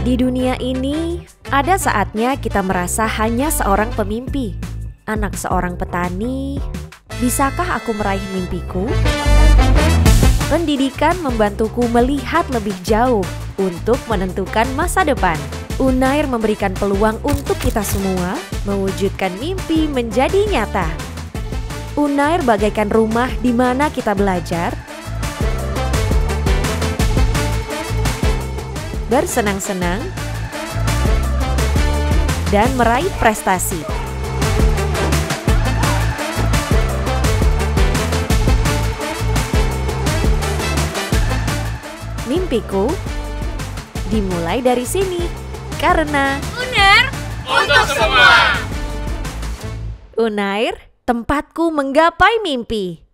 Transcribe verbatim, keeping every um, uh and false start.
Di dunia ini, ada saatnya kita merasa hanya seorang pemimpi, anak seorang petani. Bisakah aku meraih mimpiku? Pendidikan membantuku melihat lebih jauh untuk menentukan masa depan. Unair memberikan peluang untuk kita semua mewujudkan mimpi menjadi nyata. Unair bagaikan rumah di mana kita belajar, bersenang-senang, dan meraih prestasi. Mimpiku dimulai dari sini, karena Unair untuk semua. Unair, tempatku menggapai mimpi.